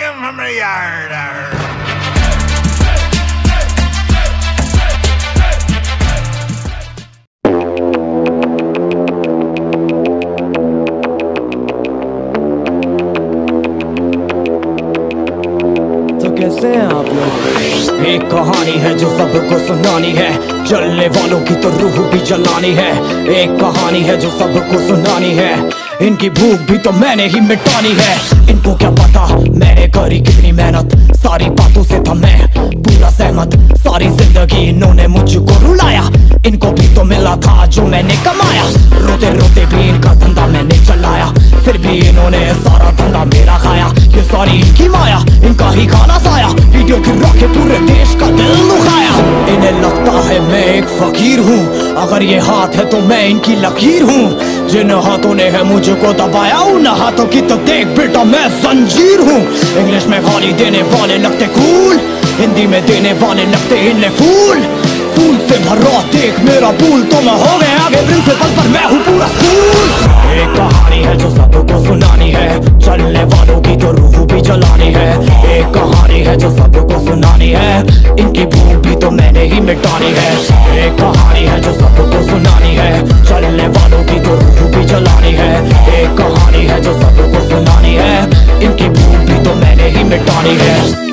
him from the yard. कैसे हैं आप लोग? एक कहानी है जो सबको सुनानी है, जलने वालों की तो रूह भी जलानी है। एक कहानी है जो सबको सुनानी है, इनकी भूख भी तो मैंने ही मिटानी है। इनको क्या पता मैंने करी कितनी मेहनत, सारी बातों से था मैं पूरा सहमत। सारी जिंदगी इन्होंने मुझको रुलाया, इनको भी तो मिला था जो मैंने कमाया। रोते रोते भी इनका धंधा मैंने चलाया, फिर भी इन्होंने सारा धंधा मेरा खाया। ये सारी इनकी माया, इनका ही खाना साया, वीडियो गिरा के पूरे देश का दिल दुखाया। इन्हें लगता है मैं एक फकीर हूँ, अगर ये हाथ है तो मैं इनकी लकीर हूँ। जिन हाथों ने है मुझको दबाया, उन हाथों की तो देख बेटा मैं जंजीर हूँ। इंग्लिश में गाली देने वाले लगते कूल, हिंदी में देने वाले लगते इन्हें फूल। फूल से भरा देख मेरा पूल, तो मैं हो गया आगे प्रिंसिपल पर मैं हूँ पूरा स्कूल। एक कहानी है जो सबको सुनानी है, चलने वालों की तो रूह भी जलानी है। एक कहानी है जो सबको सुनानी है, इनकी भूख भी तो मैंने ही मिटानी है। एक कहानी है जो सबको सुनानी है, चलने वालों की तो रूह भी जलानी है। एक कहानी है जो सबको सुनानी है, इनकी भूख भी तो मैंने ही मिटानी है।